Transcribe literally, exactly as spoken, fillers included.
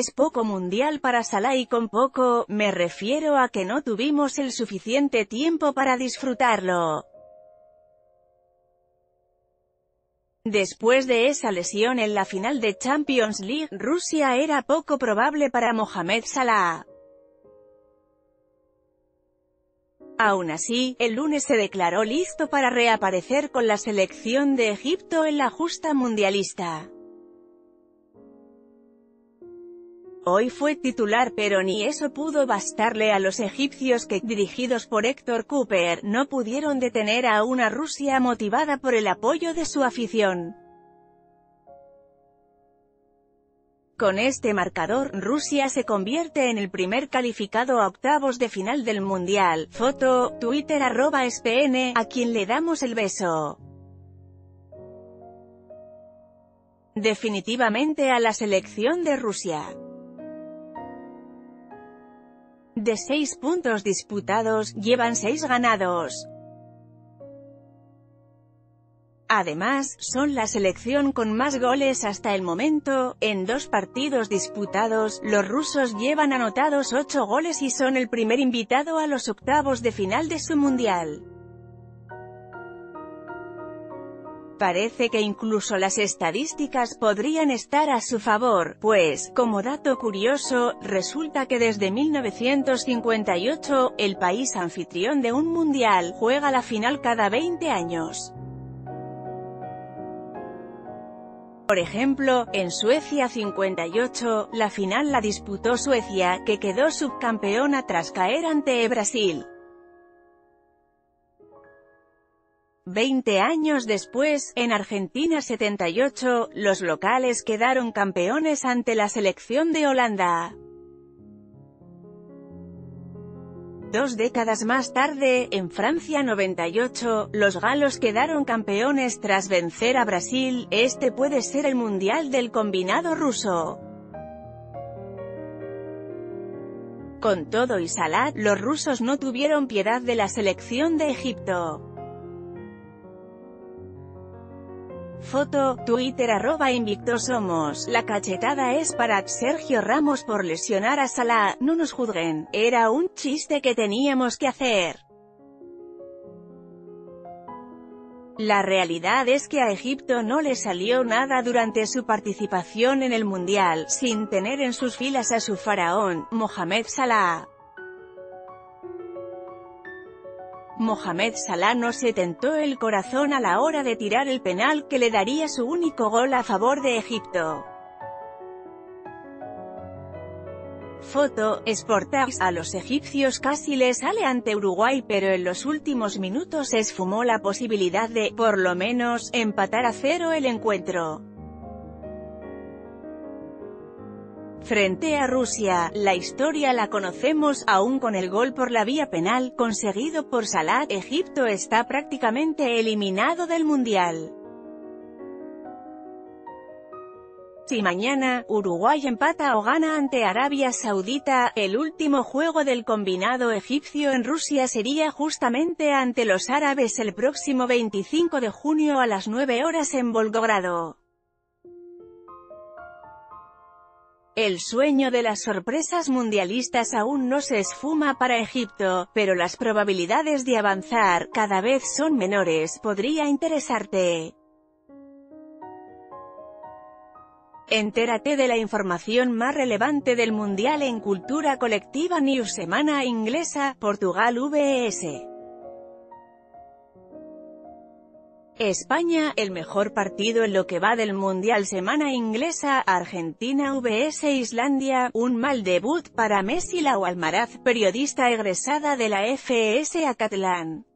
Es poco mundial para Salah y con poco, me refiero a que no tuvimos el suficiente tiempo para disfrutarlo. Después de esa lesión en la final de Champions League, Rusia era poco probable para Mohamed Salah. Aún así, el lunes se declaró listo para reaparecer con la selección de Egipto en la justa mundialista. Hoy fue titular, pero ni eso pudo bastarle a los egipcios que, dirigidos por Héctor Cooper, no pudieron detener a una Rusia motivada por el apoyo de su afición. Con este marcador, Rusia se convierte en el primer calificado a octavos de final del Mundial. Foto, Twitter arroba S P N, a quien le damos el beso. Definitivamente a la selección de Rusia. De seis puntos disputados, llevan seis ganados. Además, son la selección con más goles hasta el momento. En dos partidos disputados, los rusos llevan anotados ocho goles y son el primer invitado a los octavos de final de su mundial. Parece que incluso las estadísticas podrían estar a su favor, pues, como dato curioso, resulta que desde mil novecientos cincuenta y ocho, el país anfitrión de un mundial, juega la final cada veinte años. Por ejemplo, en Suecia cincuenta y ocho, la final la disputó Suecia, que quedó subcampeona tras caer ante Brasil. Veinte años después, en Argentina setenta y ocho, los locales quedaron campeones ante la selección de Holanda. Dos décadas más tarde, en Francia noventa y ocho, los galos quedaron campeones tras vencer a Brasil. Este puede ser el mundial del combinado ruso. Con todo y Salah, los rusos no tuvieron piedad de la selección de Egipto. Foto, Twitter arroba invicto somos. La cachetada es para Sergio Ramos por lesionar a Salah. No nos juzguen, era un chiste que teníamos que hacer. La realidad es que a Egipto no le salió nada durante su participación en el Mundial, sin tener en sus filas a su faraón, Mohamed Salah. Mohamed Salah no se tentó el corazón a la hora de tirar el penal que le daría su único gol a favor de Egipto. Foto, Sportax. A los egipcios casi les sale ante Uruguay, pero en los últimos minutos se esfumó la posibilidad de, por lo menos, empatar a cero el encuentro. Frente a Rusia, la historia la conocemos, aún con el gol por la vía penal, conseguido por Salah. Egipto está prácticamente eliminado del Mundial. Si mañana, Uruguay empata o gana ante Arabia Saudita, el último juego del combinado egipcio en Rusia sería justamente ante los árabes el próximo veinticinco de junio a las nueve horas en Volgogrado. El sueño de las sorpresas mundialistas aún no se esfuma para Egipto, pero las probabilidades de avanzar cada vez son menores. Podría interesarte. Entérate de la información más relevante del Mundial en Cultura Colectiva News. Semana inglesa, Portugal vs España, el mejor partido en lo que va del Mundial. Semana inglesa, Argentina vs Islandia, un mal debut para Messi. Lau Almaraz, periodista egresada de la F E S Acatlán.